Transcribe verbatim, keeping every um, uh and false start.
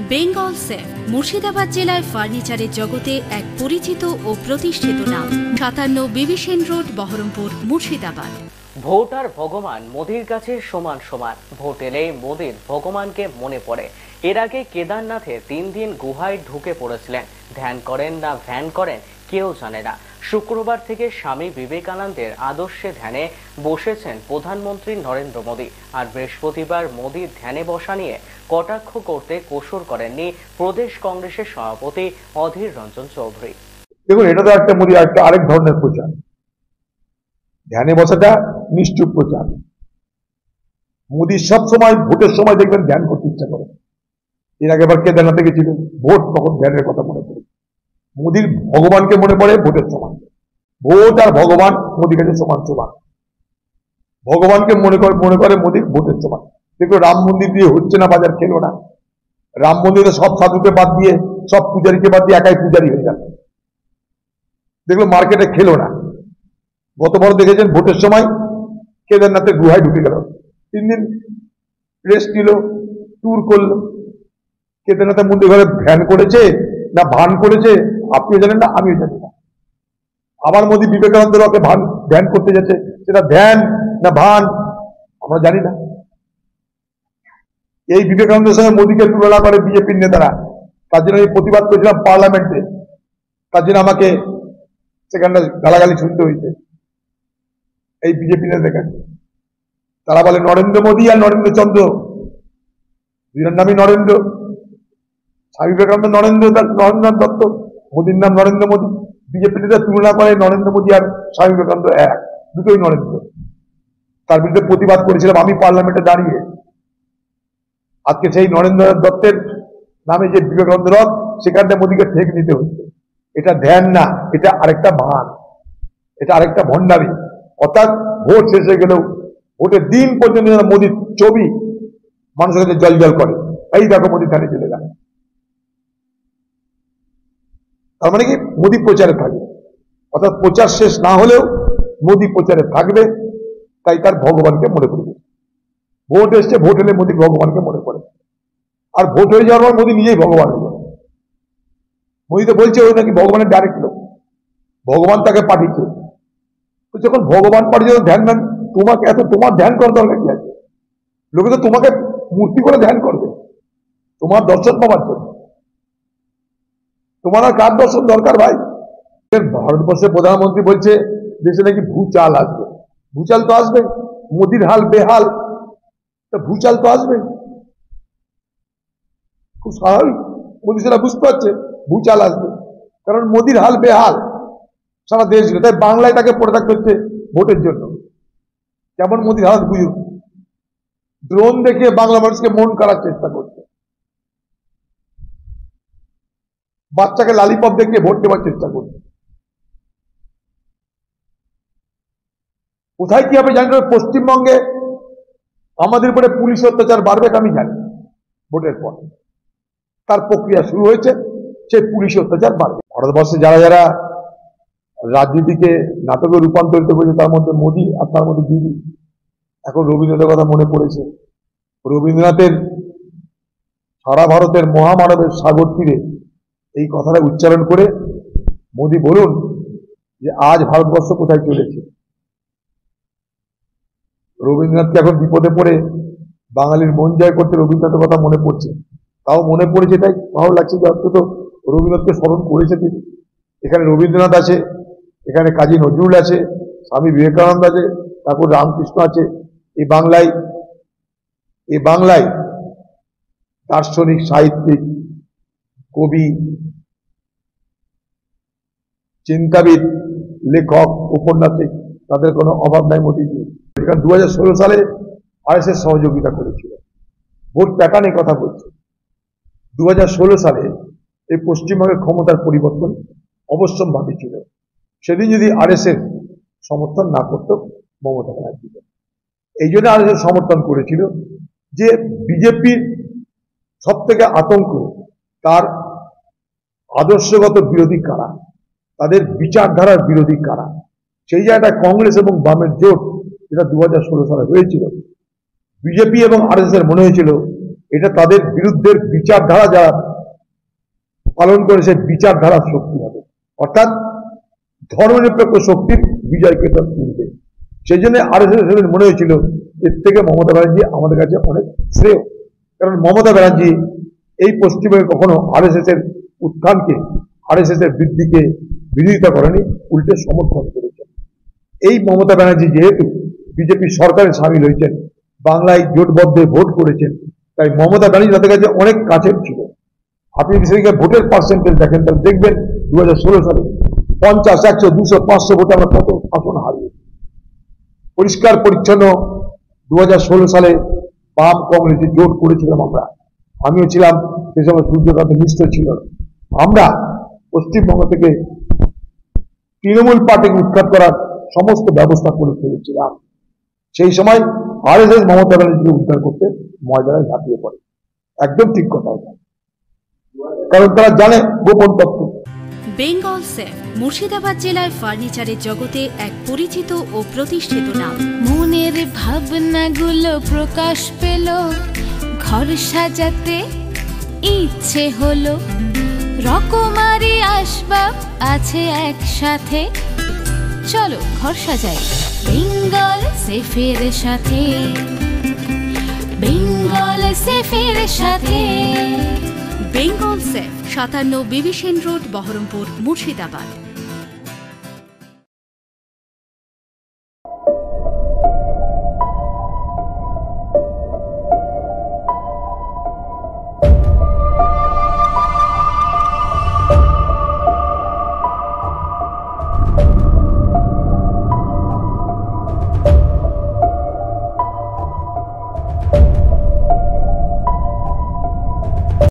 Bengal safe Murshidabad জেলায় ফার্নিচারের জগতে এক পরিচিত ও প্রতিষ্ঠিত নাম। সাতান্ন বিবিসেন রোড, বহরমপুর, মুর্শিদাবাদ। ভোট আর ভগবান মোদির কাছে সমান সমান। ভোট এলেই মোদির ভগবানকে মনে পড়ে। এর আগে কেদারনাথে তিন দিন গুহায় ঢুকে পড়েছিলেন। ধ্যান করেন না ভ্যান করেন কেউ জানে না। শুক্রবার থেকে স্বামী বিবেকানন্দের আদর্শে ধ্যানে বসেছেন প্রধানমন্ত্রী নরেন্দ্র মোদী। আর বৃহস্পতিবার মোদীর ধ্যানে বসা নিয়ে কটাক্ষ করতে কসুর করেননি প্রদেশ কংগ্রেসের সভাপতি অধীর রঞ্জন চৌধুরী। দেখুন, এটা তো একটা মোদী একটা আরেক ধরনের প্রচার। ধ্যানে বসাটা নিশ্চুপ প্রচার। মোদী সব সময় ভোটের সময় দেখবেন ধ্যান করতে ইচ্ছা করে। এর আগে আবার কেদারনাথে গেছিলেন, ভোট তখন ধ্যানের কথা মনে পড়ে। মোদীর ভগবানকে মনে পড়ে ভোটের সময়। ভোট আর ভগবান মোদীর কাছে সমান সমান। ভগবানকে মনে করে মনে করে মোদীর ভোটের সময়। দেখো, রাম মন্দির দিয়ে হচ্ছে না, বাজার খেলো না। রাম মন্দিরে সব সাধুকে বাদ দিয়ে, সব পূজারীকে বাদ দিয়ে একাই পূজারী হয়ে গেল। দেখলো মার্কেটে খেলো না। গতবার দেখেছেন ভোটের সময় কেদারনাথে গুহায় ঢুকে গেল, তিন দিন রেস্ট নিল, ট্যুর করলো। কেদারনাথের মন্দির ঘরে ধ্যান করেছে না ভান করেছে আপনিও জানেন না, আমিও জানি না। আবার মোদী বিবেকানন্দ রকে ভান ধ্যান করতে যাচ্ছে, সেটা ধ্যান না ভান আমরা জানি না। এই বিবেকানন্দের সঙ্গে মোদীকে তুলনা করে বিজেপির নেতারা। তার জন্য আমি প্রতিবাদ করেছিলাম পার্লামেন্টে। তার জন্য আমাকে সেখানটা গালাগালি শুনতে হয়েছে এই বিজেপি নেতাদের কাছে। তারা বলে নরেন্দ্র মোদী আর নরেন্দ্র চন্দ্র, দুজনের নামই নরেন্দ্র। স্বামী বিবেকানন্দ নরেন্দ্র নরেন্দ্রনাথ দত্ত, মোদীর নাম নরেন্দ্র মোদী। বিজেপি নেতা তুলনা করে নরেন্দ্র মোদী আর স্বামী বিবেকানন্দ এক, দুটোই নরেন্দ্র। তার বিরুদ্ধে প্রতিবাদ করেছিলাম আমি পার্লামেন্টে দাঁড়িয়ে। আজকে সেই নরেন্দ্রনাথ দত্তের নামে যে বিবেকানন্দ রথ, সেখানটা মোদীকে ঠেক নিতে হচ্ছে। এটা ধ্যান না, এটা আরেকটা ভান, এটা আরেকটা ভণ্ডামি। অর্থাৎ ভোট শেষ হয়ে গেলেও ভোটের দিন পর্যন্ত মোদীর ছবি মানুষের কাছে জল জল করে। এই দেখো মোদী ধ্যানে চলে গেল। তার মানে কি, মোদী প্রচারে থাকবে। অর্থাৎ প্রচার শেষ না হলেও মোদী প্রচারে থাকবে। তাই তার ভগবানকে মনে করবে। ভোট এসছে, ভোট এলে মোদী ভগবানকে মনে করে। আর ভোট হয়ে যাওয়ার পর মোদী নিজেই ভগবান হয়ে যাবে। মোদী তো বলছে ওই নাকি ভগবানের ডাইরেক্ট লোক, ভগবান তাকে পাঠিয়েছে। যখন ভগবান পাঠিয়ে ধ্যান দেন, তোমাকে এত তোমার ধ্যান করার দরকার কি আছে? লোকে তো তোমাকে মূর্তি করে ধ্যান করবে তোমার দর্শন পাওয়ার জন্য। তোমার আর কার দর্শন দরকার ভাই? ভারতবর্ষের প্রধানমন্ত্রী বলছে দেশে নাকি ভূচাল আসবে। ভূচাল তো আসবে, মোদীর হাল বেহাল, তা ভূচাল তো আসবে। খুব স্বাভাবিক, মোদী সেটা বুঝতে পারছে ভূচাল আসবে, কারণ মোদীর হাল বেহাল সারা দেশ জুড়ে। তাই বাংলায় তাকে পড়ে থাকতে হচ্ছে ভোটের জন্য। কেমন মোদীর হাল বুঝুন। ড্রোন দেখে বাংলা মানুষকে মন করার চেষ্টা করছে, বাচ্চাকে লালিপপ দেখে ভোট দেওয়ার চেষ্টা করছে। কোথায় কি হবে জানি না। পশ্চিমবঙ্গে আমাদের উপরে পুলিশ অত্যাচার বাড়বে আমি জানি। ভোটের পর তার প্রক্রিয়া শুরু হয়েছে, সেই পুলিশ অত্যাচার বাড়বে। ভারতবর্ষে যারা যারা রাজনীতিকে নাটকে রূপান্তরিত করেছে, তার মধ্যে মোদী আর তার মধ্যে দিদি। এখন রবীন্দ্রনাথের কথা মনে পড়েছে। রবীন্দ্রনাথের সারা ভারতের মহামানবের সাগর তীরে এই কথাটা উচ্চারণ করে মোদী বলুন যে আজ ভারতবর্ষ কোথায় চলেছে। রবীন্দ্রনাথকে এখন বিপদে পড়ে বাঙালির মন জয় করতে রবীন্দ্রনাথের কথা মনে পড়ছে। তাও মনে পড়েছে, তাই ভালো লাগছে যে অন্তত রবীন্দ্রনাথকে স্মরণ করেছে তিনি। এখানে রবীন্দ্রনাথ আছে, এখানে কাজী নজরুল আছে, স্বামী বিবেকানন্দ আছে, তারপর রামকৃষ্ণ আছে। এই বাংলায় এই বাংলায় দার্শনিক, সাহিত্যিক, কবি, চিন্তাবিদ, লেখক, উপন্যাসিক, তাদের কোনো অভাব নাই মোদীজি। এখানে দু হাজার ষোলো সালে আর এস এস সহযোগিতা করেছিল। ভোট প্যাটার্নে কথা বলছে। দু হাজার ষোলো সালে এই পশ্চিমবঙ্গের ক্ষমতার পরিবর্তন অবশ্যম্ভাবী ছিল। সেদিন যদি আর এস এস সমর্থন না করত মমতা ব্যানার্জিকে। এই জন্য আর এস এস সমর্থন করেছিল যে বিজেপির সব থেকে আতঙ্ক তার আদর্শগত বিরোধী কারা, তাদের বিচারধারার বিরোধী কারা। সেই জায়গায় কংগ্রেস এবং বামের জোট যেটা দু হাজার ষোলো সালে হয়েছিল, বিজেপি এবং আর এস এস এর মনে হয়েছিল এটা তাদের বিরুদ্ধের বিচারধারা যারা পালন করে সেই বিচারধারার শক্তি হবে, অর্থাৎ ধর্মনিরপেক্ষ শক্তির বিজয়কে তার তুলবে। সেই জন্য আর এস এস মনে হয়েছিল এর থেকে মমতা ব্যানার্জি আমাদের কাছে অনেক শ্রেয়, কারণ মমতা ব্যানার্জি এই পশ্চিমবঙ্গে কখনো আর এস এস এর উত্থানকে, আর এস এস এর বৃদ্ধিকে বিরোধিতা করেনি, উল্টে সমর্থন করেছেন। এই মমতা ব্যানার্জি যেহেতু বিজেপি সরকারে সামিল হয়েছেন, বাংলায় জোটবদ্ধ ভোট করেছেন, তাই মমতা ব্যানার্জি তাদের কাছে অনেক কাছের ছিল। আপনি সেদিকে ভোটের পার্সেন্টেজ দেখেন, তাহলে দেখবেন দু হাজার ষোলো সালে পঞ্চাশ, একশো, দুশো, পাঁচশো ভোটে আমরা কত আসন হারিয়েছি। পরিষ্কার পরিচ্ছন্ন দু হাজার ষোলো সালে বাম কংগ্রেসে জোট করেছিলাম আমরা, আমিও ছিলাম, সে সময় সূর্যকান্ত মিশ্র ছিল। আমরা পশ্চিমবঙ্গ থেকে তৃণমূল পার্টিকে উৎখাত করার সমস্ত ব্যবস্থা করে ফেলেছিলাম। সেই সময় আর এস এস মমতা ব্যানার্জিকে উদ্ধার করতে ময়দানে ঝাঁপিয়ে পড়ে। একদম ঠিক কথা, কারণ তারা জানে গোপন তথ্য। বেঙ্গল সেফ মুর্শিদাবাদ জেলার ফার্নিচারের জগতে এক পরিচিত ও প্রতিষ্ঠিত নাম। মনের ভাবনাগুলো প্রকাশ পেল, ঘর সাজাতে ইচ্ছে হলো, রকমারি আসবাব আছে একসাথে, চলো ঘর সাজাই বেঙ্গল সেফের সাথে, বেঙ্গল সেফের সাথে। বেঙ্গল সেফ, সাতান্ন বিবিসেন রোড, বহরমপুর, মুর্শিদাবাদ।